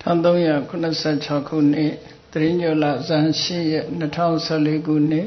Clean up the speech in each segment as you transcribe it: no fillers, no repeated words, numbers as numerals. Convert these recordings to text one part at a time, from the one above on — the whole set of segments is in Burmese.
1386 ခုနှစ်သရင်းညိုလဇန်8ရက်2014ခုနှစ်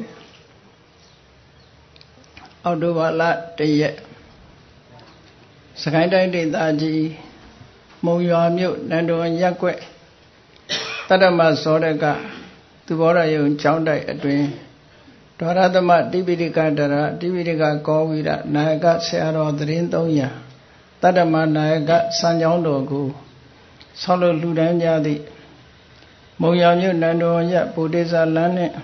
အောက်တိုဘာလ1ရက်စကိုင်းတိုင်းဒေသကြီးမုံရွာမြို့နန္ဒဝန်ရပ်ကွက်တတ္တမဇောရကသူဘောရယုံကျောင်းတိုက်အတွင်ဒွါရသမတိပိဋကဒရတိပိဋကကောဝိရနာယကဆရာတော်သရင်300တတ္တမနာယကစံကျောင်းတော်ကိုဆောက်လုပ်လှူဒန်းကြသည့်မုံရွာမြို့နန္ဒဝန်ရပ်ဗုဒ္ဓဇာလမ်းနှင့်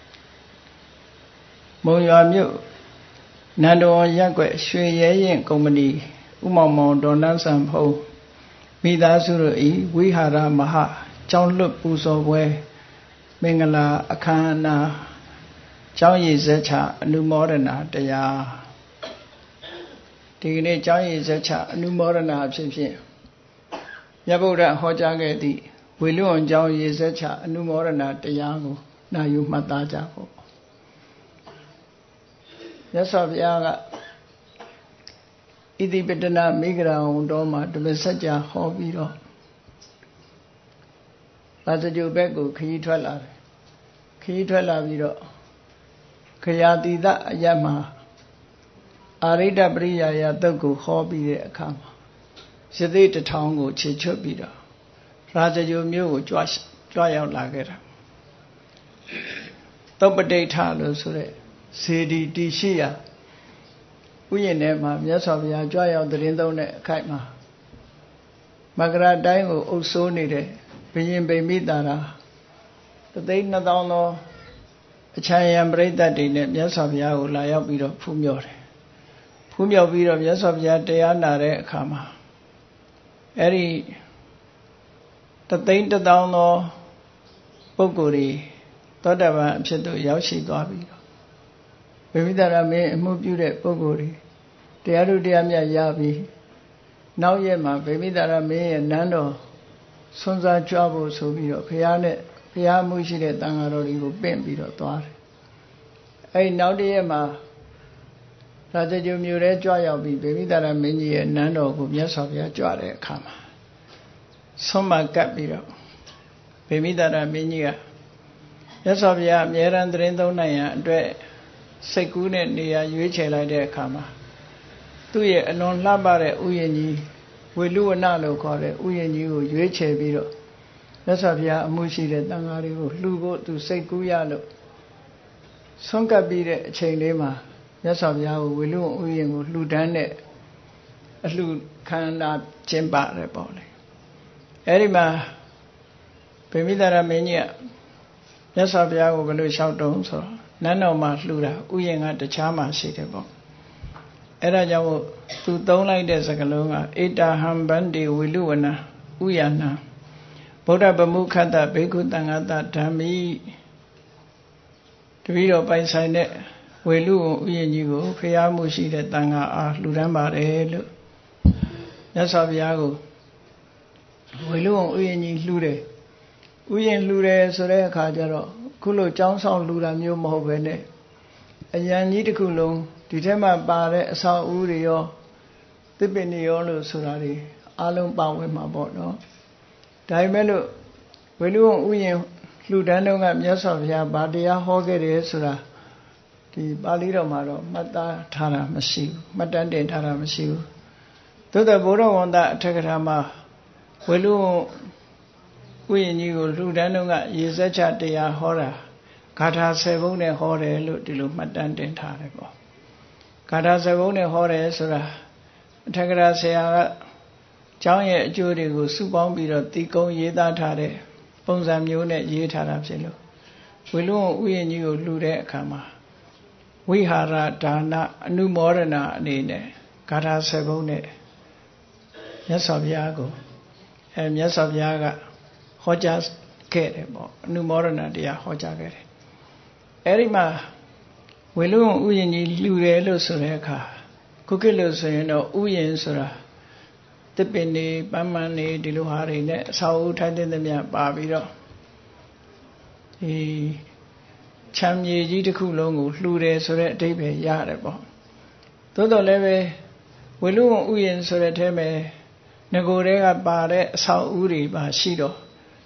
မုံရွာမြို့နန္ဒဝန်ရပ်ကွက်ရွှေရဲရင်ကုမ္ပဏီဥမောင်မောင်ဒေါ်နန်းဆန်ဖုံးမိသားစုတို့၏ဝိဟာရမဟာကျောင်းလွတ်ပူဇော်ပွဲမင်္ဂလာအခမ်းအနားကျောင်းရည်စက်ချအနုမောဒနာတရားဒီကနေ့ကျောင်းရည်စက်ချအနုမောဒနာဖြစ်ဖြင့်မြတ်ဗုဒ္ဓဟောကြားခဲ့သည့်ဝေလွန်ကျောင်းရည်စက်ချအနုမောဒနာတရားကိုနာယူမှတ်သားကြဖို့မြတ်စွာဘုရားကဣတိပတနာမိဂရာဝံတော်မှာဓမ္မစကြာဟောပြီးတော့သာသကြိုဘက်ကိုခရီးထွက်လာတယ်ခရီးထွက်လာပြီးတော့ခရာတိတအယတ်မှာအာရိတပရိယာယသုတ်ကိုဟောပြီးတဲ့အခါမှာရသေးတထောင်ကိုခြေချွတ်ပြီးတော့ရာဇဂိုမြို့ကိုကြွရောက်လာခဲ့တာသုပ္ပတိဋ္ဌလို့ဆိုတဲ့ဇေဒီတီရှိရာဥယျာဉ်ထဲမှာမြတ်စွာဘုရားကြွရောက်သတင်းသုံးတဲ့အခိုက်မှာမကရာတိုင်းကိုအုပ်စိုးနေတဲ့ဘုရင်ဗိမိတာရာ3,200,000သောအချမ်းယံပရိသတ်တွေနဲ့မြတ်စွာဘုရားကိုလာရောက်ပြီးတော့ဖူးမြော်တယ်ဖူးမြော်ပြီးတော့မြတ်စွာဘုရားတရားနာတဲ့အခါမှာအဲ့ဒီ3,200,000သောပုဂ္ဂိုလ်တွေသောတပန်အဖြစ်သို့ရောက်ရှိသွားပြီးတော့ဗိမိတာရမင်းအမှုပြုတဲ့ပုဂ္ဂိုလ်တွေတရားတို့တရားမြတ်ရပြီးနောက်ရက်မှာဗိမိတာရမင်းရဲ့နန်းတော်ဆွမ်းစားကြွဖို့ဆိုပြီးတော့ဘုရားနဲ့ဘုရားမှုရှိတဲ့တန်ဃာတော်တွေကိုပင့်ပြီးတော့သွားတယ်အဲဒီနောက်တစ်ရက်မှာရာဇဂိုမြို့ထဲကြွရောက်ပြီးဗိမိတာရမင်းကြီးရဲ့နန်းတော်ကိုမြတ်စွာဘုရားကြွတဲ့အခါမှာဆုံးမကပ်ပြီးတော့ဗိမိတာရမင်းကြီးကမြတ်စွာဘုရားအမြဲတမ်းသတင်းသုံးနိုင်ရန်အတွက်စိတ်ကူးနဲ့နေရာရွေးချယ်လိုက်တဲ့အခါမှာသူ့ရဲ့အလွန်လှပတဲ့ဥယျာဉ်ကြီးဝေလူဝနလို့ခေါ်တဲ့ဥယျာဉ်ကြီးကိုရွေးချယ်ပြီးတော့မြတ်စွာဘုရားအမှုရှိတဲ့တန်ဃာတွေကိုလှူဖို့သူစိတ်ကူးရလို့ဆွန့်ကပ်ပြီးတဲ့အချိန်လေးမှာမြတ်စွာဘုရားကိုဝေလူဥယျာဉ်ကိုလှူဒန်းတဲ့အလှူခန္ဓာကျင်းပတယ်ပေါ့လေအဲဒီမှာဗိမိတာရမင်းကြီးကမြတ်စွာဘုရားကိုဘယ်လိုလျှောက်တုံးဆိုတော့နန်းတော်မှာလှူတာဥယျာဉ်ကတခြားမှာရှိတယ်ပေါ့အဲ့ဒါကြောင့်သူသုံးလိုက်တဲ့စကားလုံးကဧတာဟံဗန္တိဝေလူဝနဥယနံဗုဒ္ဓဗမုခတ္တဘေကုတံဃတဓမ္မိတပည့်တော်ပိုင်ဆိုင်တဲ့ဝေလူဝဥယျာဉ်ကြီးကိုဖျားမှုရှိတဲ့တန်ဃာအားလှူဒန်းပါတယ်လို့မြတ်စွာဘုရားကိုဝေလူဝဥယျာဉ်ကြီးလှူတယ်ဥယျာဉ်လှူတယ်ဆိုတဲ့အခါကျတော့ခုလိုကျောင်းဆောင်လှူတာမျိုးမဟုတ်ပဲနဲ့အရန်ကြီးတစ်ခုလုံးဒီထဲမှာပါတဲ့အဆောက်အဦတွေရောသစ်ပင်တွေရောလို့ဆိုတာတွေအလုံးပါဝင်မှာပေါ့နော်ဒါပေမဲ့လို့ဝေလူဝဥယျာဉ်လှူဒန်းတော့ကမြတ်စွာဘုရားဗာတရားဟောခဲ့တယ်ဆိုတာဒီပါဠိတော်မှာတော့မှတ်သားထားတာမရှိဘူးမှတ်တမ်းတင်ထားတာမရှိဘူးသို့သောဘုရားဝန္တအထက်ကထာမှာဝေလူဝဥယျာဉ်ကြီးကိုလှူဒန်းတော့ကရေစက်ချတရားဟောတာဂါထာ10ပုဒ်နဲ့ဟောတယ်လို့ဒီလိုမှတ်တမ်းတင်ထားတယ်ပေါ့ဂါထာ10ပုဒ်နဲ့ဟောတယ်ဆိုတာအထက်ကထာဆရာကကျောင်းရဲ့အကျိုးတွေကိုစုပေါင်းပြီးတော့တီကုံရေးသားထားတဲ့ပုံစံမျိုးနဲ့ရေးထားတာဖြစ်လို့ဝေလူဝဥယျာဉ်ကြီးကိုလှူတဲ့အခါမှာဝိဟာရဒါနအနုမောဒနာအနေနဲ့ဂါထာ10ပုဒ်နဲ့မြတ်စွာဘုရားကိုမြတ်စွာဘုရားကဟောကြားခဲ့တယ်ပေါ့အနုမောဒနာတရားဟောကြားခဲ့တယ်အဲဒီမှာဝေလူဥယျာဉ်ကြီးလှူတယ်လို့ဆိုတဲ့အခါခုခေတ်လို့ဆိုရင်တော့ဥယျာဉ်ဆိုတာသစ်ပင်တွေပန်းမန်တွေဒီလိုဟာတွေနဲ့အဆောက်အဦထိုင်တဲ့သမျှပါပြီးတော့ဒီချမ်းမြေကြီးတစ်ခုလုံးကိုလှူတယ်ဆိုတဲ့အဓိပ္ပာယ်ရတယ်ပေါ့သို့တော်လည်းပဲဝေလူဥယျာဉ်ဆိုတဲ့အဲမှာငကိုယ်တွေကပါတဲ့အဆောက်အဦတွေပါရှိတော့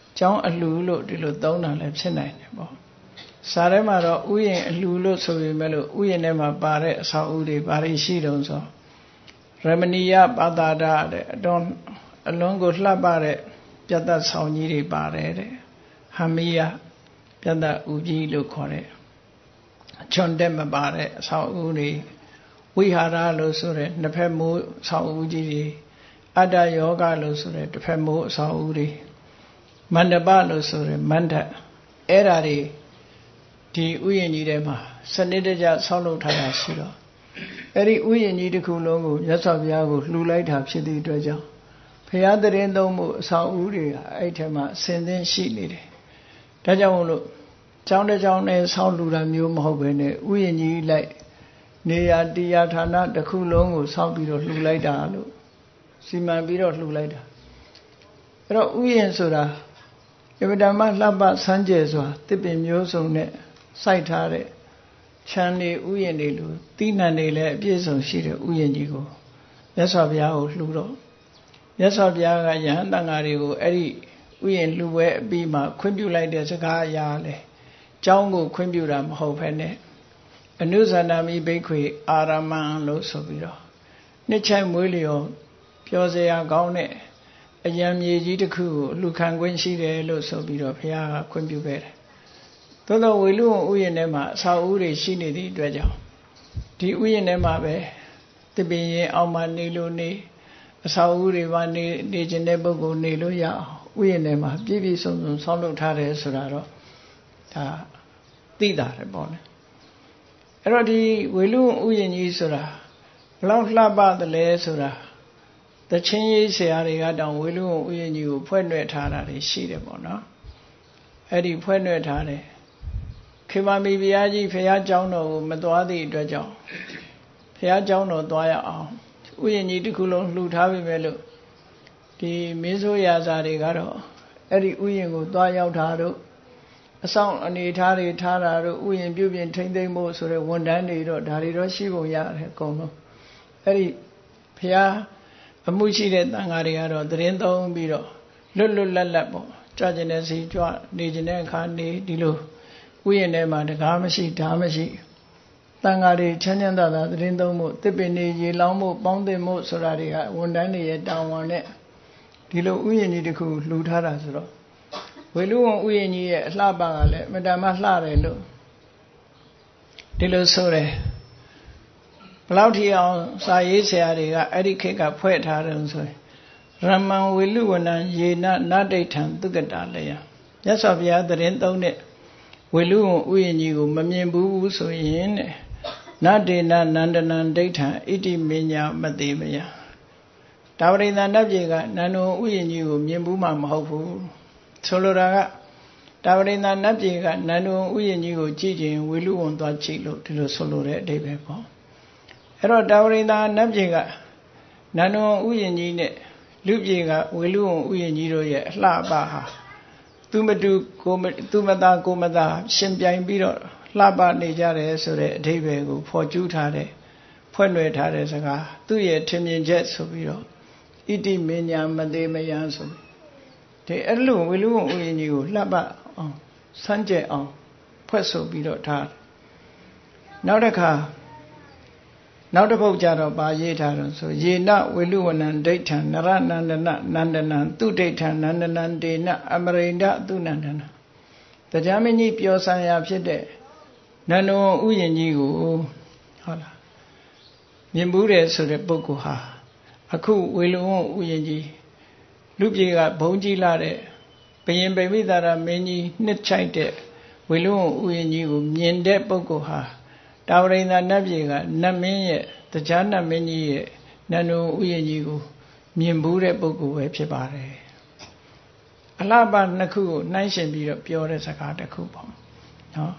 ကျောင်းအလှလို့ဒီလိုသုံးတာလည်းဖြစ်နိုင်တယ်ပေါ့စာထဲမှာတော့ဥယျာဉ်အလှလို့ဆိုပေမဲ့လို့ဥယျာဉ်ထဲမှာပါတဲ့အဆောက်အဦတွေဘာတွေရှိတုံးဆိုရမဏီယပါတာဒတဲ့အတော်အလွန်ကိုလှပတဲ့ပြတ်သက်ဆောင်ကြီးတွေပါတယ်တဲ့ဟမိယပြတ်သက်ဥကြီးလို့ခေါ်တဲ့အချွန်တက်မပါတဲ့အဆောက်အဦတွေဝိဟာရလို့ဆိုတဲ့နှစ်ဖက်မိုးအဆောက်အဦကြီးတွေအတ္တယောဂလို့ဆိုတဲ့တစ်ဖက်မိုးအဆောက်အဦတွေမန္တပလို့ဆိုတဲ့မန္တအဲ့ဓာတွေဒီဥယျာဉ်ကြီးထဲမှာစနစ်တကျဆောက်လုပ်ထားတာရှိတော့အဲ့ဒီဥယျာဉ်ကြီးတစ်ခုလုံးကိုမြတ်စွာဘုရားကိုလှူလိုက်တာဖြစ်သည့်အတွက်ကြောင့်ဘုရားတရင်သုံးမှုအဆောက်အဦတွေအဲ့ထဲမှာဆင်သင်ရှိနေတယ်ဒါကြောင့်မို့လို့ကျောင်းတစ်ကျောင်းနဲ့ဆောက်လှူတာမျိုးမဟုတ်ဘဲနဲ့ဥယျာဉ်ကြီးလိုက်နေရာတရားဌာနတစ်ခုလုံးကိုဆောက်ပြီးတော့လှူလိုက်တာလို့စီမံပြီးတော့လှူလိုက်တာအဲ့တော့ဥယျာဉ်ဆိုတာအဗဓမ္မလှပဆန်းကျယ်စွာတစ်ပင်မျိုးစုံနဲ့စိုက်ထားတဲ့ခြံတွေဥယျာဉ်တွေလိုတိနှံတွေလည်းအပြည့်စုံရှိတဲ့ဥယျာဉ်ကြီးကိုမြတ်စွာဘုရားကိုလှူတော့မြတ်စွာဘုရားကယဟန်တန်ဃာတွေကိုအဲ့ဒီဥယျာဉ်လှူပွဲအပြီးမှာခွင့်ပြုလိုက်တဲ့စကားအရာလေကျောင်းကိုခွင့်ပြုတာမဟုတ်ဘဲနဲ့အနုဇာနာမိဘိက္ခွေအာရမံလို့ဆိုပြီးတော့နှစ်ချိုင်မွေးလျော်ပြောစရာကောင်းတဲ့အယံမြေကြီးတစ်ခုကိုလှူခံခွင့်ရှိတယ်လို့ဆိုပြီးတော့ဘုရားကခွင့်ပြုခဲ့တယ်သို့သောဝေလူဝဥယျာဉ်ထဲမှာအဆောက်အဦတွေရှိနေသည့်အတွက်ကြောင့်ဒီဥယျာဉ်ထဲမှာပဲတပင်ရင်အောင်မှနေလို့နေအဆောက်အဦတွေမှာနေခြင်းတဲ့ပုဂ္ဂိုလ်နေလို့ရအောင်ဥယျာဉ်ထဲမှာပြည့်ပြည့်စုံစုံဆောက်လုပ်ထားတယ်ဆိုတာတော့ဒါသိတာတယ်ပေါ့လေအဲ့တော့ဒီဝေလူဥယျာဉ်ကြီးဆိုတာဘလောက်လှပတယ်လဲဆိုတာတချင်းရေးဆရာတွေကတောင်ဝေလူဥယျာဉ်ကြီးကိုဖွဲ့နှဲ့ထားတာတွေရှိတယ်ပေါ့နော်အဲ့ဒီဖွဲ့နှဲ့ထားတယ်ခေမာမီဘုရားကြီးဘုရားကျောင်းတော်ကိုမသွားသည့်အတွက်ကြောင့်ဘုရားကျောင်းတော်သွားရအောင်ဥယျာဉ်ကြီးတစ်ခုလုံးလှူထားပြီပဲလို့ဒီမင်းဆိုးရာဇာတွေကတော့အဲ့ဒီဥယျာဉ်ကိုသွားရောက်တာတို့အဆောင်အနေထားတွေထားတာတို့ဥယျာဉ်ပြုပြင်ထိမ့်သိမ့်ဖို့ဆိုတဲ့ဝန်ထမ်းတွေတော့ဒါတွေတော့ရှိပုံရတယ်အကုန်လုံးအဲ့ဒီဘုရားအမှုရှိတဲ့တန်ဃာတွေကတော့သတင်းသုံးပြီးတော့လွတ်လွတ်လပ်လပ်ပေါ့ကြွကျင်တဲ့စီကြွနေကျင်တဲ့အခါနေဒီလိုဥယျာဉ်ထဲမှာတကားမရှိဓာမရှိတန်ဃာတွေချမ်းချမ်းသာသာသတင်းသုံးမှုတစ်ပင်တွေရေလောင်းမှုပေါင်းတင်မှုဆိုတာတွေကဝန်ထမ်းတွေရဲ့တာဝန်နဲ့ဒီလိုဥယျာဉ်ကြီးတစ်ခုလှူထားတာဆိုတော့ဝေလူဝံဥယျာဉ်ကြီးရဲ့အလှပကလည်းအမတန်မှလှတယ်လို့ဒီလိုဆိုတယ်ဘလောက်ထီအောင်စာရေးဆရာတွေကအဲ့ဒီခေတ်ကဖွဲ့ထားတယ်ဆိုရင်ရမံဝေလူဝနံယေနနဒိဋ္ဌံသုကတာလယမြတ်စွာဘုရားသတင်းသုံးတဲ့ဝေလူဝံဥယျာဉ်ကြီးကိုမမြင်ဘူးဆိုရင်တဲ့နဒေနနန္ဒနံဒိဋ္ဌံဣတိမညာမတိမယတာဝရိန္ဒနတ်ပြည်ကနန္ဒုံဥယျာဉ်ကြီးကိုမြင်ဘူးမှမဟုတ်ဘူးဆိုလိုတာကတာဝရိန္ဒနတ်ပြည်ကနန္ဒုံဥယျာဉ်ကြီးကိုကြည့်ခြင်းဝေလူဝံသွားကြည့်လို့ဒီလိုဆိုလိုတဲ့အဓိပ္ပာယ်ပေါ့အဲ့တော့တာဝရိန္ဒနတ်ပြည်ကနန္ဒုံဥယျာဉ်ကြီးနဲ့လူပြည်ကဝေလူဝံဥယျာဉ်ကြီးတို့ရဲ့အလှပဟာသူမတူကိုသူမသားကိုမသားရှင်ပြိုင်ပြီးတော့လှပနေကြတယ်ဆိုတဲ့အဓိပ္ပာယ်ကိုဖော်ကျူးထားတဲ့ဖွဲ့လွယ်ထားတဲ့စကားသူ့ရဲ့ထင်မြင်ချက်ဆိုပြီးတော့ဣတိမညာမတိမယံဆိုဒီအဲ့လိုဝေလူဝံဥယျာဉ်ကြီးကိုလှပအောင်စမ်းကြဲအောင်ဖွဲ့ဆိုပြီးတော့ထားနောက်တစ်ခါနောက်တစ်ပုဒ်ကြတော့ပါရေးထားတော့ဆိုယေနဝေလူဝနံဒိဋ္ဌံနရနန္ဒနနန္ဒနံသူဒိဋ္ဌံနန္ဒနံဒေနအမရိန္ဒသူနန္ဒနံတရားမင်းကြီးပြောဆံရာဖြစ်တဲ့နန္ဒဝံဥယျာဉ်ကြီးကိုဟုတ်လားမြင်ဘူးတယ်ဆိုတဲ့ပုဂ္ဂိုလ်ဟာအခုဝေလူဝံဥယျာဉ်ကြီးလူပြေကဘုံကြီးလာတဲ့ဘယင်ပိမိသာရမင်းကြီးနှစ်ချိုက်တဲ့ဝေလူဝံဥယျာဉ်ကြီးကိုမြင်တဲ့ပုဂ္ဂိုလ်ဟာတာဝရိန္ဒနတ်ပြည်ကနတ်မင်းရဲ့တရားနတ်မင်းကြီးရဲ့နန္ဒုံဥယျာဉ်ကြီးကိုမြင်ဘူးတဲ့ပုဂ္ဂိုလ်ပဲဖြစ်ပါတယ်အလှပနှစ်ခုကိုနှိုင်းယှဉ်ပြီးတော့ပြောတဲ့စကားတစ်ခုပေါ့နော်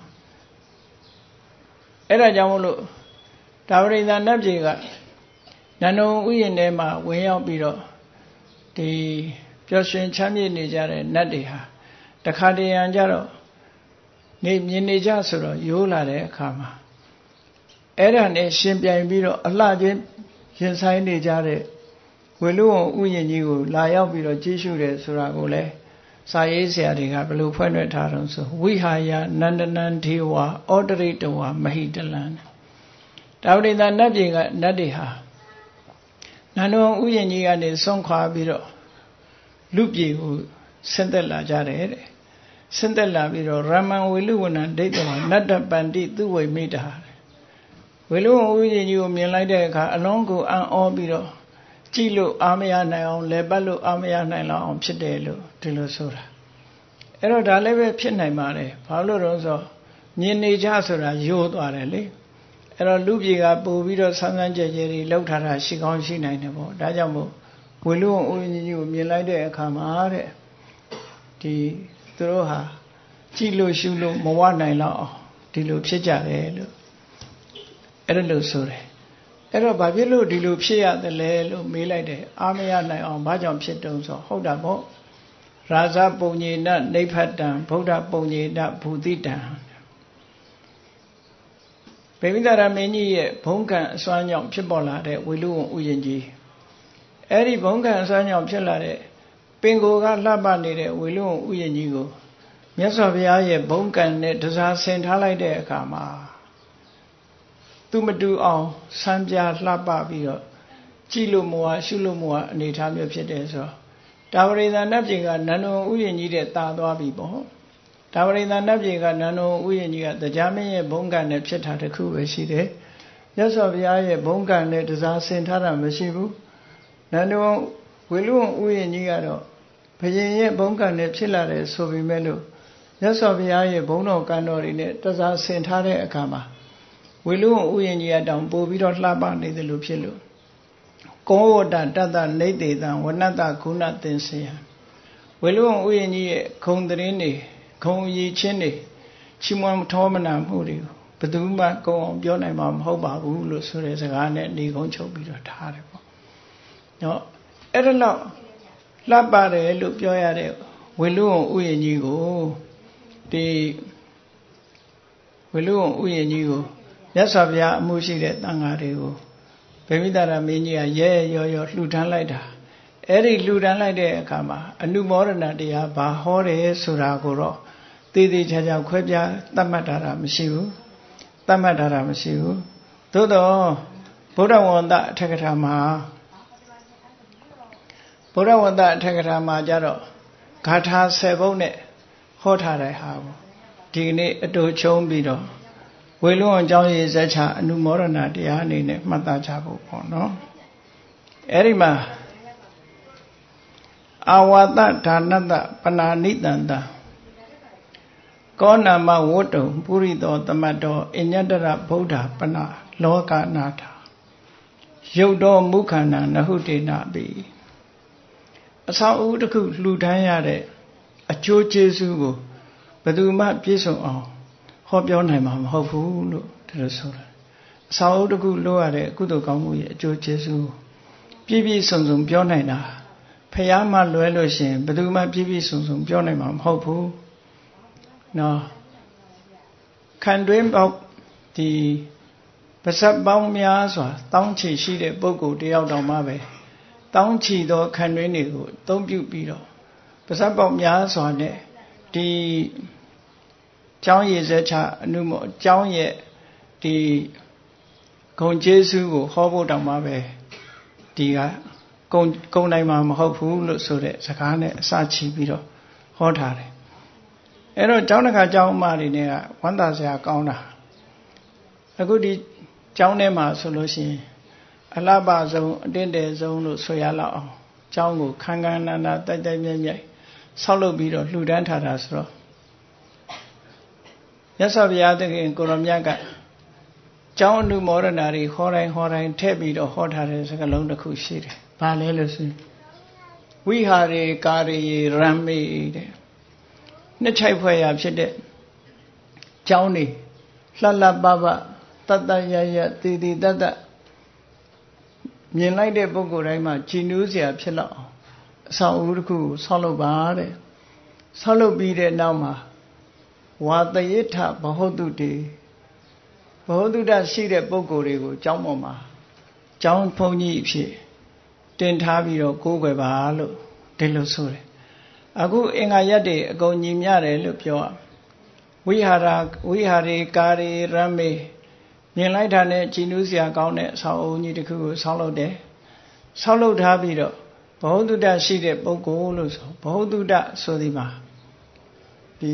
အဲ့ဒါကြောင့်မို့လို့တာဝရိန္ဒနတ်ပြည်ကနန္ဒုံဥယျာဉ်ထဲမှာဝင်ရောက်ပြီးတော့ဒီပျော်ရွှင်ချမ်းမြေ့နေကြတဲ့နတ်တွေဟာတခါတရံကြတော့နေမြင်နေကြဆိုတော့ရိုးလာတဲ့အခါမှာအဲ့ဒါနဲ့ရှင်ပြိုင်ပြီးတော့အလှချင်းရင်ဆိုင်နေကြတဲ့ဝေလူဝံဥယျာဉ်ကြီးကိုလာရောက်ပြီးတော့ကြည့်ရှုတယ်ဆိုတာကိုလည်းစာရေးဆရာတွေကဘယ်လိုဖွင့်ထားတော့ဆိုဝိဟာယနန္ဒနံဒေဝဩတရိတဝမဟိတလံဒါဝိဒနတ်ပြည်ကနတ်တွေဟာနန္ဒဝန်ဥယျာဉ်ကြီးကနေဆွန့်ခွာပြီးတော့လူပြည်ကိုဆင်းသက်လာကြတယ်တဲ့ဆင်းသက်လာပြီးတော့ရမန်ဝေလူဝဏံဒိဋ္ဌဝနတ္တပန္တိသူဝိမိတာဝေလူဝဥယျာဉ်ကြီးကိုမြင်လိုက်တဲ့အခါအလုံးကိုအံ့ဩပြီးတော့ကြည့်လို့အာမရနိုင်အောင်လဲပတ်လို့အာမရနိုင်လောက်အောင်ဖြစ်တယ်လို့ဒီလိုဆိုတာအဲ့တော့ဒါလည်းပဲဖြစ်နိုင်ပါတယ်ဘာလို့လဲဆိုတော့မြင်နေကြဆိုတာယိုးသွားတယ်လေအဲ့တော့လူပြေကပို့ပြီးတော့ဆန်းဆန်းကြဲကြဲတွေလောက်ထားတာရှိကောင်းရှိနိုင်တယ်ပေါ့ဒါကြောင့်မို့ဝေလူဝဥယျာဉ်ကြီးကိုမြင်လိုက်တဲ့အခါမှာတဲ့ဒီသူတို့ဟာကြည့်လို့ရှုလို့မဝနိုင်လောက်အောင်ဒီလိုဖြစ်ကြတယ်လို့အဲ့ဒါလို့ဆိုတယ်အဲ့တော့ဘာဖြစ်လို့ဒီလိုဖြစ်ရတယ်လဲလို့မေးလိုက်တယ်အာမရနိုင်အောင်ဘာကြောင့်ဖြစ်တုံးဆိုဟုတ်တာပေါ့ရာဇပုံညေနနိဗ္ဗတံဗုဒ္ဓပုံညေနဘူတိတံဗေမိတာရမင်းကြီးရဲ့ဘုံကံအစွမ်းကြောင့်ဖြစ်ပေါ်လာတဲ့ဝေလူဝဥယျာဉ်ကြီးအဲ့ဒီဘုံကံအစွမ်းကြောင့်ဖြစ်လာတဲ့ပင်ကိုယ်ကလှပနေတဲ့ဝေလူဝဥယျာဉ်ကြီးကိုမြတ်စွာဘုရားရဲ့ဘုံကံနဲ့တစားဆင်ထားလိုက်တဲ့အခါမှာသူမတူအောင်စမ်းပြလှပပြီးတော့ကြည့်လို့မဝရှုလို့မဝအနေထားမျိုးဖြစ်တယ်ဆိုတော့ဒါဝရိသနတ်ပြည်ကနန္ဒဝန်ဥယျာဉ်ကြီးတဲ့တာသွားပြီပေါ့ဒါဝရိသနတ်ပြည်ကနန္ဒဝန်ဥယျာဉ်ကြီးကတရားမင်းရဲ့ဘုံကံနဲ့ဖြစ်တာတခုပဲရှိတယ်မြတ်စွာဘုရားရဲ့ဘုံကံနဲ့တစားဆင်ထားတာမရှိဘူးနန္ဒဝန်ဝေလူဝဥယျာဉ်ကြီးကတော့ဘုရင်ရဲ့ဘုံကံနဲ့ဖြစ်လာတယ်ဆိုပေမဲ့လို့မြတ်စွာဘုရားရဲ့ဘုံတော်ကံတော်တွေနဲ့တစားဆင်ထားတဲ့အခါမှာဝေလူဝဥယျာဉ်ကြီးအတောင်ပို့ပြီးတော့လှပနေတယ်လို့ဖြစ်လို့ကောဝတ္တတတ္တနေတေတံဝနတ္တဂုဏသင်္ဆေယဝေလူဝဥယျာဉ်ကြီးရဲ့ဂုံသတင်းတွေဂုံရည်ချင်းတွေချီးမွမ်းထောမနာမှုတွေကိုဘယ်သူမှကုံအောင်ပြောနိုင်မှာမဟုတ်ပါဘူးလို့ဆိုတဲ့စကားနဲ့နေကုန်းချုပ်ပြီးတော့ထားတယ်ပေါ့နော်အဲ့ဒါတော့လှပတယ်လို့ပြောရတဲ့ဝေလူဝဥယျာဉ်ကြီးကိုဒီဝေလူဝဥယျာဉ်ကြီးကိုမြတ်စွာဘုရားအမှုရှိတဲ့တန်ဃာတွေကိုဗေမိတာရမင်းကြီးကရဲရောရောလှူဒန်းလိုက်တာအဲ့ဒီလှူဒန်းလိုက်တဲ့အခါမှာအနုမောဒနာတရားဘာဟောတယ်ဆိုတာကိုတော့သေသေးချာချာခွဲပြားသတ်မှတ်တာမရှိဘူးသတ်မှတ်တာမရှိဘူးသို့တော့ဗုဒ္ဓဝန္တအထက်ကထာမှာဗုဒ္ဓဝန္တအထက်ကထာမှာကြတော့ဂါထာ10ပုဒ်နဲ့ဟောထားတဲ့ဟာကိုဒီကနေ့အတူချုံးပြီးတော့ဝေလူဝံကျောင်းရည်ဇက်ချအနုမောဒနာတရားအနေနဲ့မှတ်သားကြဖို့ပေါ့နော်အဲ့ဒီမှာအာဝါဒဒါနတပနာနိတန္တကောနာမဝတ္တုပုရိသောသမတ္တောအညတရဗုဒ္ဓပနာလောကနာထယုတ်တော်မုခန္ဓာနဟုတေနပိအဆောင်အဦတစ်ခုလှူဒန်းရတဲ့အကျိုးကျေးဇူးကိုဘယ်သူမှပြည့်စုံအောင်ဟောပြောနိုင်မှာမဟုတ်ဘူးလို့ဒီလိုဆိုတာအဆောင်အဦတစ်ခုလို့ရတဲ့ကုသိုလ်ကောင်းမှုရဲ့အကျိုးကျေးဇူးပြည့်ပြည့်စုံစုံပြောနိုင်တာဖယားမှလွဲလို့ရှိရင်ဘယ်သူမှပြည့်ပြည့်စုံစုံပြောနိုင်မှာမဟုတ်ဘူးနော်ခံတွင်းပေါက်ဒီပါဇက်ပေါင်းများစွာတောင်းချီရှိတဲ့ပုဂ္ဂိုလ်တယောက်တောင်မှပဲတောင်းချီသောခံတွင်းတွေကိုအသုံးပြုပြီးတော့ပါဇက်ပေါက်များစွာနဲ့ဒီကျောင်းရည်စက်ချအနုမောကျောင်းရဲ့ဒီဂုံကျေးဇူးကိုဟောဖို့တောင်မှပဲဒီကကုံနိုင်မှာမဟုတ်ဘူးလို့ဆိုတဲ့စကားနဲ့အစချီပြီးတော့ဟောထားတယ်အဲ့တော့ကျောင်းတစ်ခါကျောင်းအမတွေနဲ့ကဝမ်းသာစရာကောင်းတာအခုဒီကျောင်းထဲမှာဆိုလို့ရှိရင်အလှပဆုံးအတင်းတယ်ဆုံးလို့ဆိုရလောက်အောင်ကျောင်းကိုခန်းခန်းနာနာတိုက်တိုက်မြိုက်မြိုက်ဆောက်လုပ်ပြီးတော့လှူဒန်းထားတာဆိုတော့မြတ်စွာဘုရားသခင်ကိုရောမြတ်ကကျောင်းအနုမောဒနာတွေဟောတိုင်းထည့်ပြီးတော့ဟောထားတဲ့စကားလုံးတစ်ခုရှိတယ်။ဘာလဲလို့ဆိုဝိဟာရေကာရေရမ္မေတဲ့နှစ်ချိုက်ဖွဲ့ရဖြစ်တဲ့ကျောင်းနေလှလှပပတတရရတည်တည်တတ်မြင်လိုက်တဲ့ပုဂ္ဂိုလ်တိုင်းမှာကြည်နူးစရာဖြစ်လောက်အောင်အဆောင်အဦတစ်ခုကိုဆောက်လုပ်ပါတဲ့ဆောက်လုပ်ပြီးတဲ့နောက်မှာဝါတယိထဘဟုတုတေဘဟုတုတရှိတဲ့ပုဂ္ဂိုလ်တွေကိုကျောင်းပေါ်မှာကျောင်းဘုန်းကြီးအဖြစ်တင်ထားပြီးတော့ကိုးကွယ်ပါလို့ဒီလိုဆိုတယ်အခုအင်္ဂါရက်တွေအကုန်ညီမျှတယ်လို့ပြောရဝိဟာရေကာရေရမေမြင်လိုက်တာနဲ့ကြည်နူးစရာကောင်းတဲ့အဆောက်အဦကြီးတစ်ခုကိုဆောက်လုပ်တယ်ဆောက်လုပ်ထားပြီးတော့ဘဝတုဒ္ဒရှိတဲ့ပုဂ္ဂိုလ်လို့ဆိုဘဝတုဒ္ဒဆိုဒီမှာဒီ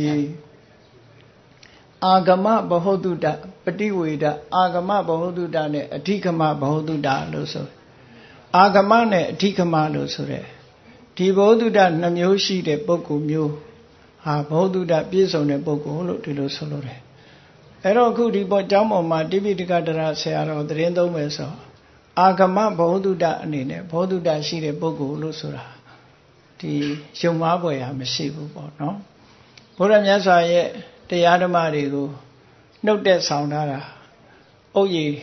အာဂမဘဝတုဒ္ဒပฏิဝေဒအာဂမဘဝတုဒ္ဒနဲ့အဓိကမဘဝတုဒ္ဒလို့ဆိုအာဂမနဲ့အဓိကမလို့ဆိုတဲ့ဒီဘဝတုဒ္ဒနှမျိုးရှိတဲ့ပုဂ္ဂိုလ်မျိုးဟာဘဝတုဒ္ဒပြည့်စုံတဲ့ပုဂ္ဂိုလ်လို့ဒီလိုဆိုလို့တယ်အဲ့တော့အခုဒီပေါ်ကျောင်းပေါ်မှာတိပိဋကတရဆရာတော်သတင်းသုံးမယ်ဆိုအာဂမဘဝတုဒ္ဒအနေနဲ့ဘဝတုဒ္ဒရှိတဲ့ပုဂ္ဂိုလ်လို့ဆိုတာဒီယုံမှားပွဲဟာမရှိဘူးပေါ့နော်ဘုရားမြတ်စွာရဲ့တရားဓမ္မတွေကိုနှုတ်တဲ့ဆောင်ထားတာအုပ်ရည်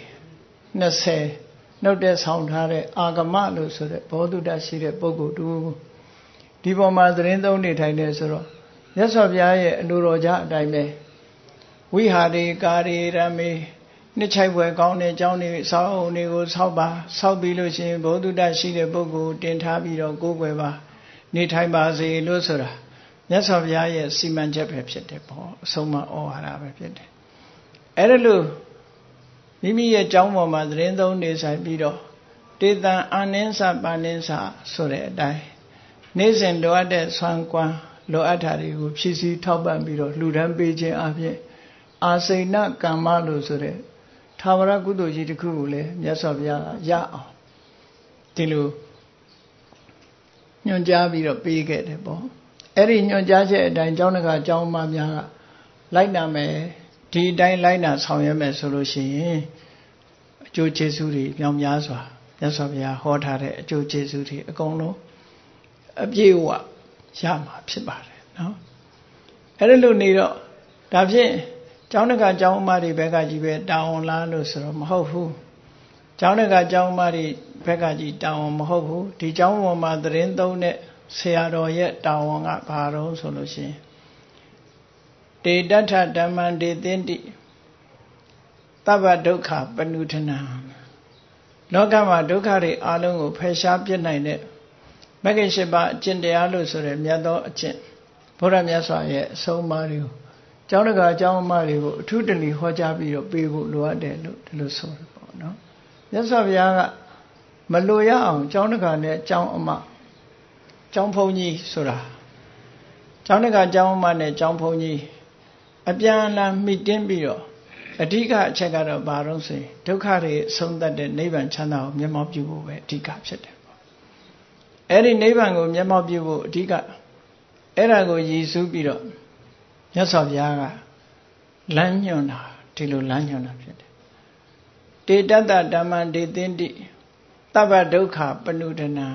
20နှုတ်တဲ့ဆောင်ထားတဲ့အာဂမလို့ဆိုတဲ့ဘောဓုတရှိတဲ့ပုဂ္ဂိုလ်တူဒီပေါ်မှာသတင်းသုံးနေထိုင်နေဆိုတော့မြတ်စွာဘုရားရဲ့အလိုတော်ကြအတိုင်းပဲဝိဟာရေကာရေရမေနှစ်ချိုက်ပွဲကောင်းတဲ့အကြောင်းတွေဆောက်အောင်တွေကိုဆောက်ပါဆောက်ပြီးလို့ရှိရင်ဘောဓုတရှိတဲ့ပုဂ္ဂိုလ်တင်ထားပြီးတော့ကိုယ်ွယ်ပါနေထိုင်ပါစေလို့ဆိုတာမြတ်စွာဘုရားရဲ့စီမံချက်ပဲဖြစ်တယ်ပေါ့အဆုံးမဩဝါဒပဲဖြစ်တယ်အဲ့ဒါလို့မိမိရဲ့ကျောင်းပေါ်မှာသတင်းသုံးနေဆိုင်ပြီးတော့တေတံအာနင်းစပါနင်းစဆိုတဲ့အတိုင်းနေ့စဉ်လိုအပ်တဲ့ဆွမ်းကွမ်းလိုအပ်တာတွေကိုဖြည့်ဆည်းထောက်ပံ့ပြီးတော့လှူဒန်းပေးခြင်းအပြင်အာစိဏကမ္မလို့ဆိုတဲ့သာဝရကုသိုလ်ကြီးတစ်ခုကိုလည်းမြတ်စွာဘုရားရအောင်ဒီလိုညွှန်ကြားပြီးတော့ပေးခဲ့တယ်ပေါ့အဲ့ဒီညွှန်ကြားချက်အတိုင်းကျောင်းတကာကျောင်းသားများကလိုက်နာမယ်ဒီအတိုင်းလိုက်နာဆောင်ရွက်မယ်ဆိုလို့ရှိရင်အကျိုးကျေးဇူးတွေမြောက်များစွာမြတ်စွာဘုရားဟောထားတဲ့အကျိုးကျေးဇူးတွေအကုန်လုံးအပြည့်အဝရမှာဖြစ်ပါတယ်နော်အဲ့ဒါလို့နေတော့ဒါဖြင့်ကျောင်းတကာကျောင်းအမတွေဘက်ကကြီးပဲတာဝန်လားလို့ဆိုတော့မဟုတ်ဘူးကျောင်းတကာကျောင်းအမတွေဘက်ကကြီးတာဝန်မဟုတ်ဘူးဒီကျောင်းပေါ်မှာသတင်းသုံးတဲ့ဆရာတော်ရဲ့တာဝန်ကဘာတော့ဆိုလို့ရှိရင်တေတ္ထဓမ္မံဒေသင်တိသဗ္ဗဒုက္ခပနုထနံလောကမှာဒုက္ခတွေအလုံးကိုဖယ်ရှားပြစ်နိုင်တဲ့မဂ္ဂင်၈ပါးအကျင့်တရားလို့ဆိုတဲ့မြတ်သောအကျင့်ဘုရားမြတ်စွာရဲ့အဆုံးအမတွေကိုကျောင်းတကာကျောင်းအမတွေကိုအထူးတလီဟောကြားပြီးတော့ပေးဖို့လိုအပ်တယ်လို့ဒီလိုဆိုတယ်ပေါ့နော်မြတ်စွာဘုရားကမလိုရအောင်ကျောင်းတကာနဲ့ကျောင်းအမကျောင်းဘုန်းကြီးဆိုတာကျောင်းတကာကျောင်းအမနဲ့ကျောင်းဘုန်းကြီးအပြန်အလှန်မိတင်းပြီးတော့အဓိကအချက်ကတော့ဘာလို့ဆိုရင်ဒုက္ခတွေဆုံးသက်တဲ့နိဗ္ဗာန်ချမ်းသာကိုမျက်မှောက်ပြုဖို့ပဲအဓိကဖြစ်တယ်ပေါ့အဲ့ဒီနိဗ္ဗာန်ကိုမျက်မှောက်ပြုဖို့အဓိကအဲ့ဒါကိုရည်စူးပြီးတော့မြတ်စွာဘုရားကလမ်းညွှန်တာဒီလိုလမ်းညွှန်တာဖြစ်တယ်တေတ္တဓမ္မံဒေသင်တိသဗ္ဗဒုက္ခပနုဒနာ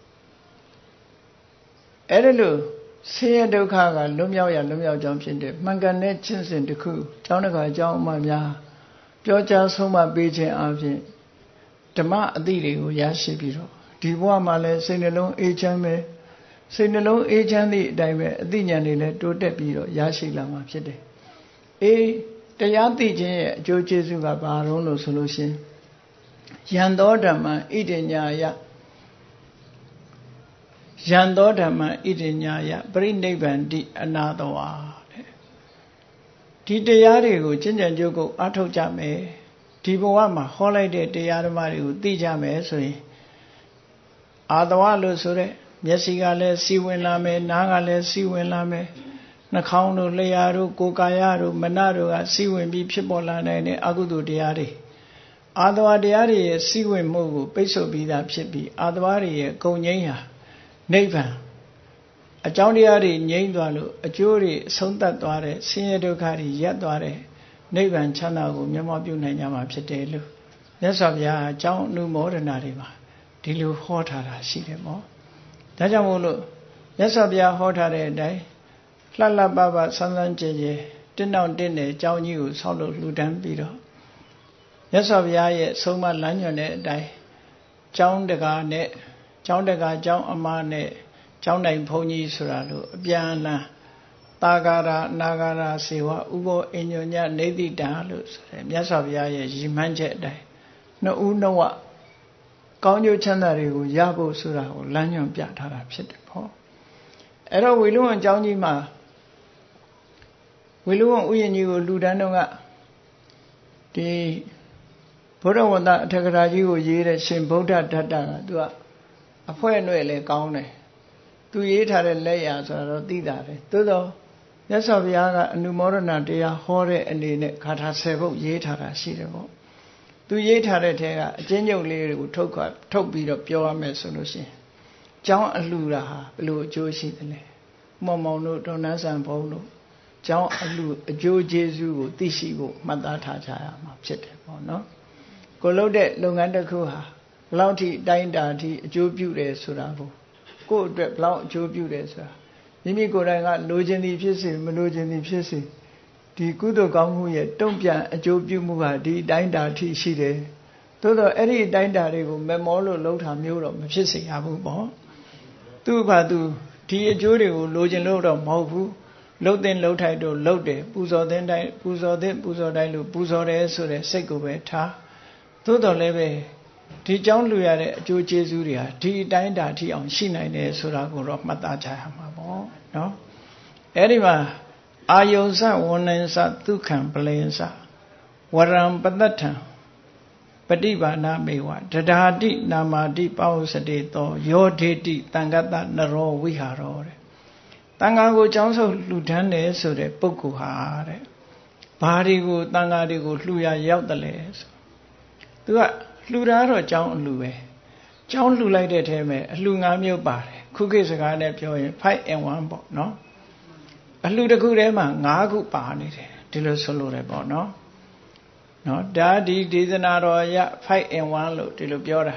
အဲ့ဒါလို့ဆင်းရဲဒုက္ခကလွတ်မြောက်ကြောင်းဖြစ်တဲ့မှန်ကန်တဲ့ကျင့်စဉ်တစ်ခုကျောင်းတကာကျောင်းအမများပြောကြားဆုံးမပေးခြင်းအပြင်ဓမ္မအသည့်တွေကိုရရှိပြီးတော့ဒီဘဝမှာလည်းစိတ်နှလုံးအေးချမ်းပဲစိတ်နှလုံးအေးချမ်းသည့်အတိုင်းပဲအသိဉာဏ်တွေလည်းတိုးတက်ပြီးတော့ရရှိလာမှာဖြစ်တယ်အေးတရားသိခြင်းရဲ့အကျိုးကျေးဇူးကဘာလို့ဆိုလို့ရှိရင်ယံသောဓမ္မံဣတိညာယယံသောဓမ္မံဣတိညာယပရိနိဗ္ဗန္တိအနာတဝါတဲ့ဒီတရားတွေကိုကျင့်ကြံကြိုးကိုအားထုတ်ကြမယ်ဒီဘဝမှာဟောလိုက်တဲ့တရားဓမ္မတွေကိုသိကြမယ်ဆိုရင်အာတဝလို့ဆိုတဲ့မျက်စိကလည်းစီဝင်လာမယ်နားကလည်းစီဝင်လာမယ်နှာခေါင်းတို့လျှာတို့ကိုယ်ကာယတို့မနတို့ကစီဝင်ပြီးဖြစ်ပေါ်လာနိုင်တဲ့အကုသိုလ်တရားတွေအာတဝတရားတွေရဲ့စီဝင်မှုကိုပိတ်ဆို့ပြီးသားဖြစ်ပြီးအာတဝတွေရဲ့ဂုဏ်ငြိမ်းဟာနိဗ္ဗာန်အကြောင်းတရားတွေငြိမ်းသွားလို့အကျိုးတွေအဆုံးသတ်သွားတဲ့ဆင်းရဲဒုက္ခတွေရပ်သွားတဲ့နိဗ္ဗာန်ချမ်းသာကိုမျက်မှောက်ပြုနိုင်ကြမှာဖြစ်တယ်လို့မြတ်စွာဘုရားအကြောင်းအနုမောဒနာတွေမှာဒီလိုဟောထားတာရှိတယ်ပေါ့ဒါကြောင့်မို့လို့မြတ်စွာဘုရားဟောထားတဲ့အတိုင်းလှလှပပဆန်းဆန်းကြဲကြဲတင်းတောင်တင်းတဲ့အကြောင်းကြီးကိုဆောက်လုပ်လှူဒန်းပြီးတော့မြတ်စွာဘုရားရဲ့ဆုံးမလမ်းညွှန်တဲ့အတိုင်းကျောင်းတကာနဲ့ကျောင်းတကာကျောင်းအမနဲ့ကျောင်းတိုင်ဘုန်းကြီးဆိုတာလို့အပြန်အလှန်တာဂါရအနာဂါရစေဝဥဘောအညုညနေတိတာလို့ဆိုတယ်မြတ်စွာဘုရားရဲ့ရည်မှန်းချက်အတိုင်းနှစ်ဦးနှစ်ဝကောင်းကျိုးချမ်းသာတွေကိုရဖို့ဆိုတာကိုလမ်းညွှန်ပြထားတာဖြစ်တယ်ပေါ့အဲ့တော့ဝေလူဝန်ကျောင်းကြီးမှာဝေလူဝန်ဥယျာဉ်ကြီးကိုလူတန်းတော့ကဒီဘုရားဝန္တအထက်ကရာကြီးကိုရေးတဲ့ရှင်ဗုဒ္ဓဓတ္တကသူကအဖွဲအနှဲ့လည်းကောင်းတယ်သူရေးထားတဲ့လက်ရာဆိုတော့သိတာတယ်သို့တော့မြတ်စွာဘုရားကအနုမောဒနာတရားဟောတဲ့အနေနဲ့ဂါထာ10ပုဒ်ရေးထားတာရှိတယ်ပေါ့သူရေးထားတဲ့ထဲကအကျဉ်းချုပ်လေးတွေကိုထုတ်ပြီးတော့ပြောရမယ်ဆိုလို့ရှိရင်ကျောင်းအလှူတာဟာဘယ်လိုအကျိုးရှိသလဲမောင်မောင်တို့ဒေါ်နန်းဆန်ဘုံတို့ကျောင်းအလှူအကျိုးကျေးဇူးကိုသိရှိဖို့မှတ်သားထားကြရမှာဖြစ်တယ်ပေါ့နော်ကိုလုပ်တဲ့လုပ်ငန်းတစ်ခုဟာဘယ်လောက်ထိတိုင်းတာထိအကျိုးပြုတယ်ဆိုတာကိုယ့်အတွက်ဘယ်လောက်အကျိုးပြုတယ်ဆိုတာမိမိကိုယ်တိုင်ကလိုချင်သည်ဖြစ်စေမလိုချင်သည်ဖြစ်စေဒီကုသိုလ်ကောင်းမှုရဲ့တုံ့ပြန်အကျိုးပြုမှုဟာဒီတိုင်းတာထိရှိတယ်သို့တော့အဲ့ဒီတိုင်းတာတွေကိုမမောလို့လှုပ်တာမျိုးတော့မဖြစ်စေရဘူးပေါ့သူ့ဘာသူဒီအကျိုးတွေကိုလိုချင်လို့တော့မဟုတ်ဘူးလှုပ်တဲ့လှုပ်ထိုက်တော့လှုပ်တယ်ပူဇော်တဲ့တိုင်းပူဇော်တိုင်းလို့ပူဇော်တယ်ဆိုတဲ့စိတ်ကိုပဲထားသို့တော်လည်းပဲဒီเจ้าလူရတဲ့အကျိုးကျေးဇူးတွေဟာဒီအတိုင်းတာထိအောင်ရှိနိုင်တယ်ဆိုတာကိုတော့မှတ်သားကြရမှာပေါ့နော်အဲ့ဒီမှာအာယုံစဝဏ္ဏစဒုက္ခံပလင်စဝရံပတ္ထံပฏิဘာနာမေဝဒဒာတိနာမာတိပဝစတေတောယောဒေတိတံဂတနရောဝိဟာရောတဲ့တန်ဃာကိုကျောင်းဆုပ်လှူဒန်းတယ်ဆိုတဲ့ပုဂ္ဂိုလ်ဟာတဲ့ဘာတွေကိုတန်ဃာတွေကိုလှူရရောက်တယ်လဲဆိုသူကလှူတာတော့ကျောင်းအလှူပဲကျောင်းလှူလိုက်တဲ့ထဲမှာအလှူ၅မျိုးပါတယ်ခုခေတ်စကားနဲ့ပြောရင်5 in 1ပေါ့နော်အလှူတစ်ခုထဲမှာ5ခုပါနေတယ်ဒီလိုဆိုလို့ရတယ်ပေါ့နော်ဒါဒီဒေသနာတော်ရ5 in 1လို့ဒီလိုပြောတာ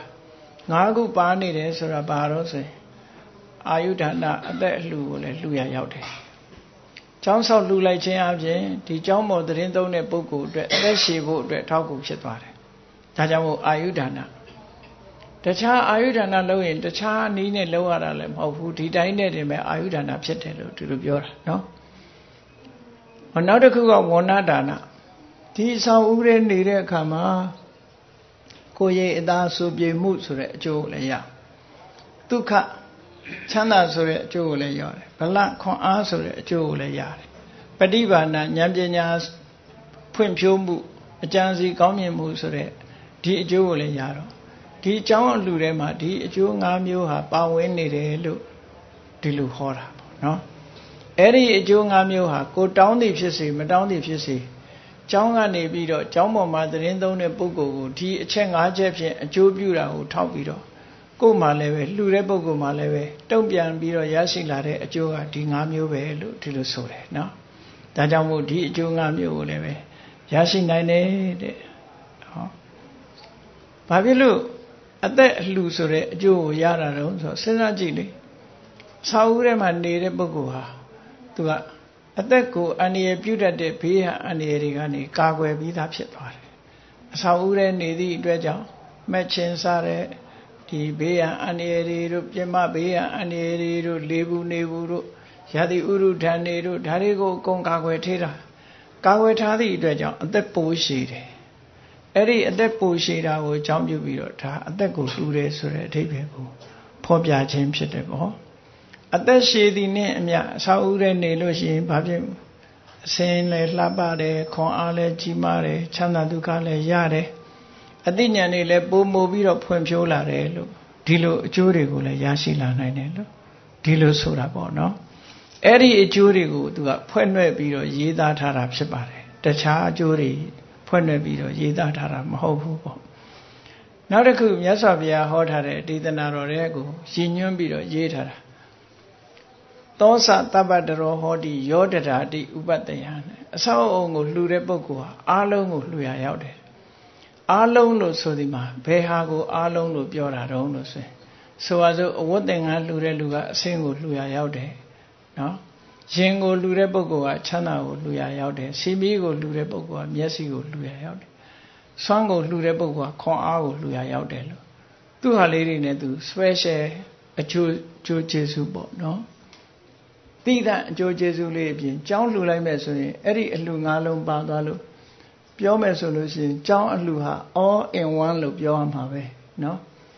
5ခုပါနေတယ်ဆိုတာဘာလို့ဆိုရင်အာယုဒါနအသက်အလှူကိုလည်းလှူရရောက်တယ်ကျောင်းဆောက်လှူလိုက်ခြင်းအပြင်ဒီကျောင်းပေါ်သတင်းသုံးတဲ့ပုဂ္ဂိုလ်အတွက်အသက်ရှည်ဖို့အတွက်အထောက်အကူဖြစ်သွားတယ်ဒါကြောင့်မို့အာယုဒါနတခြားအာယုဒါနလုပ်ရင်တခြားနည်းနဲ့လုပ်ရတာလည်းမဟုတ်ဘူးဒီတိုင်းနဲ့တင်ပဲအာယုဒါနဖြစ်တယ်လို့ဒီလိုပြောတာနော်နောက်တစ်ခုကဝဏ္ဏဒါနဒီဆောင်ဥရဲနေတဲ့အခါမှာကိုယ်ရဲ့အသားဆူပြေမှုဆိုတဲ့အကျိုးကိုလည်းရဒုက္ခချမ်းသာဆိုတဲ့အကျိုးကိုလည်းရတယ်ဗလခွန်အားဆိုတဲ့အကျိုးကိုလည်းရတယ်ပฏิဘာနာဉာဏ်ပညာဖွံ့ဖြိုးမှုအကျဉ်းစီကောင်းမြင်မှုဆိုတဲ့ဒီအကျိုးကိုလည်းရတော့ဒီအကြောင်းအလှူထဲမှာဒီအကျိုး၅မျိုးဟာပါဝင်နေတယ်လို့ဒီလိုဟောတာပေါ့နော်အဲ့ဒီအကျိုး၅မျိုးဟာကိုတောင်းသည်ဖြစ်စေမတောင်းသည်ဖြစ်စေကျောင်းကနေပြီးတော့ကျောင်းပေါ်မှာသတင်းသုံးတဲ့ပုဂ္ဂိုလ်ကိုဒီအချက်၅ချက်ဖြင့်အကျိုးပြုတာကိုထောက်ပြီးတော့ကိုယ်မှလည်းပဲလှူတဲ့ပုဂ္ဂိုလ်မှလည်းပဲတုံ့ပြန်ပြီးတော့ရရှိလာတဲ့အကျိုးကဒီ၅မျိုးပဲလို့ဒီလိုဆိုတယ်နော်ဒါကြောင့်မို့ဒီအကျိုး၅မျိုးကိုလည်းပဲရရှိနိုင်တယ်တဲ့ဟောဘာဖြစ်လို့အသက်အလှူဆိုတဲ့အကျိုးကိုရတာတော့ဆိုစဉ်းစားကြည့်လေစာအုပ်ထဲမှာနေတဲ့ပုဂ္ဂိုလ်ဟာသူကအသက်ကိုအန္တရာယ်ပြုတတ်တဲ့ဘေးအန္တရာယ်တွေကနေကာကွယ်ပြီးသားဖြစ်သွားတယ်အစာအုပ်ထဲနေသည့်အတွက်ကြောင့်မက်ချင်းစားတဲ့ဒီဘေးအန္တရာယ်တွေတို့ပြမဘေးအန္တရာယ်တွေတို့လေဘူးနေဘူးတို့ရာသီဥတုဓာတ်တွေတို့ဒါတွေကိုအကုန်ကာကွယ်ထိတာကာကွယ်ထားသည့်အတွက်ကြောင့်အသက်ပိုရှည်တယ်အဲ့ဒီအသက်ပိုရှည်တာကိုအကြောင်းပြုပြီးတော့ဒါအသက်ကိုလှူတယ်ဆိုတဲ့အဓိပ္ပာယ်ကိုဖော်ပြခြင်းဖြစ်တယ်ပေါ့အသက်ရှည်သည်နဲ့အမျှအစာအုပ်ထဲနေလို့ရှိရင်ဘာဖြစ်အစင်းလည်းလှပတယ်ခွန်အားလည်းကြီးမားတယ်ချမ်းသာဒုက္ခလည်းရတယ်အသိဉာဏ်တွေလည်းပိုမိုပြီးတော့ဖွံ့ဖြိုးလာတယ်လို့ဒီလိုအကျိုးတွေကိုလည်းရရှိလာနိုင်တယ်လို့ဒီလိုဆိုတာပေါ့နော်အဲ့ဒီအကျိုးတွေကိုသူကဖွဲ့နှဲ့ပြီးတော့ရေးသားထားတာဖြစ်ပါတယ်တခြားအကျိုးတွေဖွဲ့နှဲ့ပြီးတော့ရေးသားထားတာမဟုတ်ဘူးပေါ့နောက်တစ်ခုမြတ်စွာဘုရားဟောထားတဲ့ဒေသနာတော်တွေကိုရည်ညွှန်းပြီးတော့ရေးထားတာသောစတပ္ပတရောဟောတိယောဒရာတိဥပတ္တယံအဆောက်အအုံကိုလှူတဲ့ပုဂ္ဂိုလ်ဟာအားလုံးကိုလှူရရောက်တယ်အားလုံးလို့ဆိုဒီမှာဘယ်ဟာကိုအားလုံးလို့ပြောတာတုံးလို့ဆိုပါစို့အဝတ်သင်္ကန်းလှူတဲ့လူကအဆင်းကိုလှူရရောက်တယ်နော်ရင်ကိုလှူတဲ့ပုဂ္ဂိုလ်ကချမ်းသာကိုလှူရရောက်တယ်စီမီးကိုလှူတဲ့ပုဂ္ဂိုလ်ကမျက်စိကိုလှူရရောက်တယ်ဆွမ်းကိုလှူတဲ့ပုဂ္ဂိုလ်ကခွန်အားကိုလှူရရောက်တယ်လို့သူ့ဟာလေးတွေနဲ့သူ special အကျိုးကျေးဇူးပေါ့နော်တိဒအကျိုးကျေးဇူးလေးအပြင်ကျောင်းလှူလိုက်မဲ့ဆိုရင်အဲ့ဒီအလှူ၅လုံးပါသွားလို့ပြောမယ်ဆိုလို့ရှိရင်ကျောင်းအလှူဟာ all in one လို့ပြောရမှာပဲเนาะ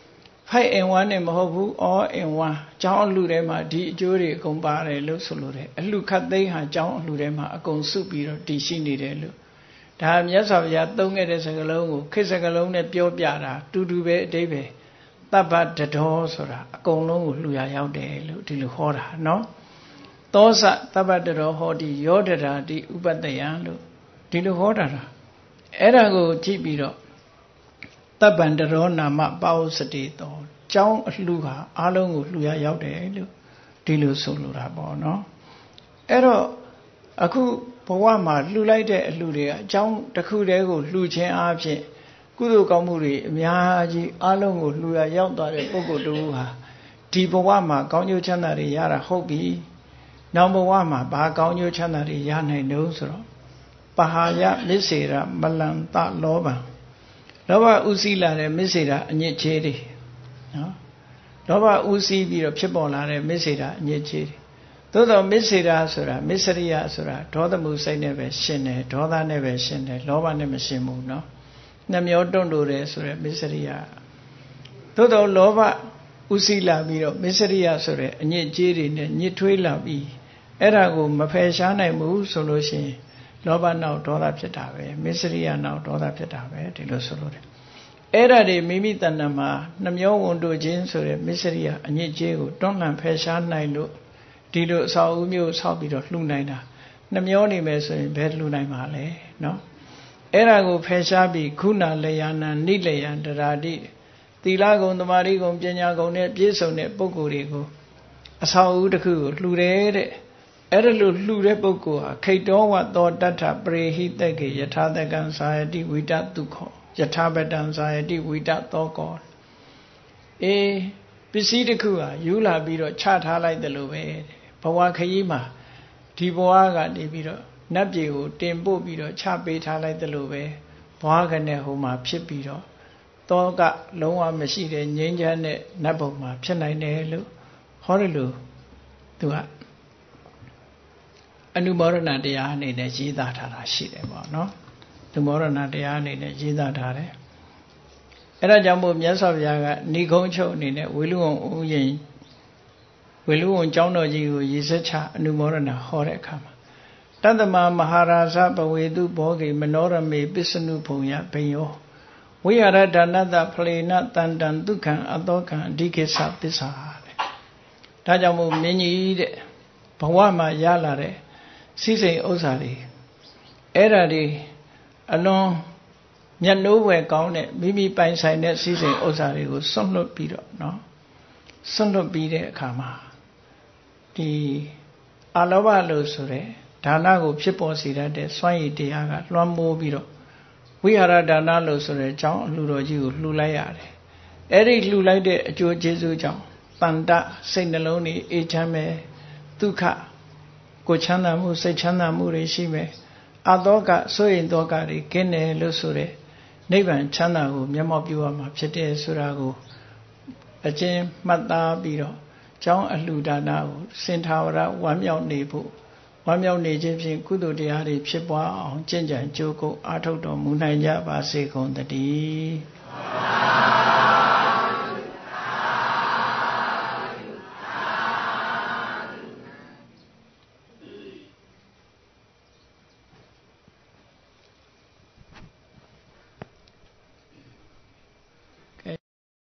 5 in 1နဲ့မဟုတ်ဘူး all in 1ကျောင်းအလှထဲမှာဒီအကျိုးတွေအကုန်ပါတယ်လို့ဆိုလိုတယ်အလှခတ်သိမ်းဟာကျောင်းအလှထဲမှာအကုန်စုပြီးတော့တည်ရှိနေတယ်လို့ဒါမြတ်စွာဘုရားသုံးခဲ့တဲ့စကားလုံးကိုခေတ်စကားလုံးနဲ့ပြောပြတာတူတူပဲအတိပ္ပယ်တပ္ပတတော်ဆိုတာအကုန်လုံးကိုလှူရရောက်တယ်လို့ဒီလိုဟောတာနော်သောစတပ္ပတတော်ဟောတိယောဒရာတိဥပတ္တယံလို့ဒီလိုဟောတာအဲ့ဒါကိုကြည့်ပြီးတော့တပ္ပံတရောနာမပါဝစတိတော်ကျောင်းအလှဟာအားလုံးကိုလှူရရောက်တယ်လို့ဒီလိုဆိုလိုတာပေါ့နော်အဲ့တော့အခုဘဝမှာလှူလိုက်တဲ့အလှတွေကအကျောင်းတစ်ခုတည်းကိုလှူခြင်းအပြင်ကုသိုလ်ကောင်းမှုတွေအများကြီးအားလုံးကိုလှူရရောက်သွားတဲ့ပုဂ္ဂိုလ်တူဟာဒီဘဝမှာကောင်းကျိုးချမ်းသာတွေရတာဟုတ်ပြီနောက်ဘဝမှာဘာကောင်းကျိုးချမ်းသာတွေရနိုင်လို့ဆိုတော့ပဟာယမစ္စေရမလံတလောဘံလောဘဥစည်းလာတဲ့မစ္စေရအညစ်အကြေးတွေနော်လောဘဥစည်းပြီးတော့ဖြစ်ပေါ်လာတဲ့မစ္စေရအညစ်အကြေးတွေသို့တော့မစ္စေရဆိုတာမစ္စရိယဆိုတာဒေါသမှုစိတ်နဲ့ပဲရှင်တယ်ဒေါသနဲ့ပဲရှင်တယ်လောဘနဲ့မရှင်ဘူးနော်နှမျောတွန့်လို့တယ်ဆိုရယ်မစ္စရိယသို့တော့လောဘဥစည်းလာပြီးတော့မစ္စရိယဆိုရယ်အညစ်အကြေးတွေနဲ့ညစ်ထွေးလာပြီးအဲ့ဒါကိုမဖယ်ရှားနိုင်ဘူးဆိုလို့ရှိရင်လောဘနောက်ဒေါသဖြစ်တာပဲမစ္စရိယနောက်ဒေါသဖြစ်တာပဲဒီလိုဆိုလို့တယ်အဲ့ဒါတွေမိမိတဏ္ဍမှာနှမျောဝန်တို့ခြင်းဆိုရယ်မစ္စရိယအညစ်အကြေးကိုတွန်းလှန်ဖယ်ရှားနိုင်လို့ဒီလိုအစာအုပ်မျိုးဆောက်ပြီးတော့လှူနိုင်တာနှမျောနေမယ်ဆိုရင်ဘယ်လှူနိုင်မှာလဲနော်အဲ့ဒါကိုဖယ်ရှားပြီးခုနလျာဏနိလယံတရာတိသီလဂုဏ်သမာဓိဂုဏ်ပညာဂုဏ်နဲ့ပြည့်စုံတဲ့ပုဂ္ဂိုလ်တွေကိုအစာအုပ်တစ်ခုကိုလှူတယ်တဲ့အဲ့ဒါလို့လှူတဲ့ပုဂ္ဂိုလ်ဟာခိတောဝသောတတ္ထပရိဟိတကေယထာတကံသာယတိဝိတတုခောယထာပတံသာယတိဝိတသောကောပစ္စည်းတစ်ခုဟာယူလာပြီးတော့ချထားလိုက်တယ်လို့ပဲဘဝခရီးမှာဒီဘဝကနေပြီးတော့နတ်ပြည်ကိုတင်ပို့ပြီးတော့ချပေးထားလိုက်တယ်လို့ပဲဘဝကနေဟိုမှာဖြစ်ပြီးတော့တောကလုံးဝမရှိတဲ့ငြိမ်းချမ်းတဲ့နတ်ဘုံမှာဖြစ်နိုင်တယ်လို့ဟောတယ်လို့သူကအနုမောဒနာတရားအနေနဲ့ရေးသားထားတာရှိတယ်ပေါ့နော်အနုမောဒနာတရားအနေနဲ့ရေးသားထားတယ်အဲ့ဒါကြောင့်မို့မြတ်စွာဘုရားကဏိကုံးချုပ်အနေနဲ့ဝေလူဝံဥယျာဉ်ဝေလူဝံကျောင်းတော်ကြီးကိုရေစက်ချအနုမောဒနာဟောတဲ့အခါမှာတတ္တမမဟာရာဇဘဝေတုဘောဂိမနောရမေပစ္စနုဘုံယဘိယောဝိဟာရဒါနတဖလေနတန္တံဒုက္ခံအတောခံအဓိကိစ္စပစ္စာတဲ့ဒါကြောင့်မို့မင်းကြီးတဲ့ဘဝမှာရလာတဲ့စိစိမ်ဥစ္စာတွေအဲ့ဒါတွေအလွန်မျက်နှိုးဝယ်ကောင်းတဲ့မိမိပိုင်ဆိုင်တဲ့စိစိမ်ဥစ္စာတွေကိုစွန့်လွတ်ပြီးတော့နော်စွန့်လွတ်ပြီးတဲ့အခါမှာဒီအလောဘလို့ဆိုတဲ့ဒါနကိုဖြစ်ပေါ်စေတတ်တဲ့စွမ်းရည်တရားကလွှမ်းမိုးပြီးတော့ဝိဟာရဒါနလို့ဆိုတဲ့အကြောင်းအလှူတော်ကြီးကိုလှူလိုက်ရတယ်အဲ့ဒီလှူလိုက်တဲ့အကျိုးကျေးဇူးကြောင့်တန်တစိတ်နှလုံးတွေအေးချမ်းမယ်ဒုက္ခကိုချမ်းသာမှုစိတ်ချမ်းသာမှုတွေရှိမယ်အတောကဆိုရင်တောကတွေကင်းတယ်လို့ဆိုတဲ့နိဗ္ဗာန်ချမ်းသာကိုမျက်မှောက်ပြုရမှာဖြစ်တယ်ဆိုတာကိုအကျဉ်းမှတ်သားပြီးတော့ကျောင်းအလှူဒါနကိုစင်ထာဝရဝမ်းမြောက်နေဖို့ဝမ်းမြောက်နေခြင်းဖြင့်ကုသိုလ်တရားတွေဖြစ်ပွားအောင်ကျင့်ကြံကြိုးကုပ်အားထုတ်တော်မူနိုင်ကြပါစေကုန်သတည်း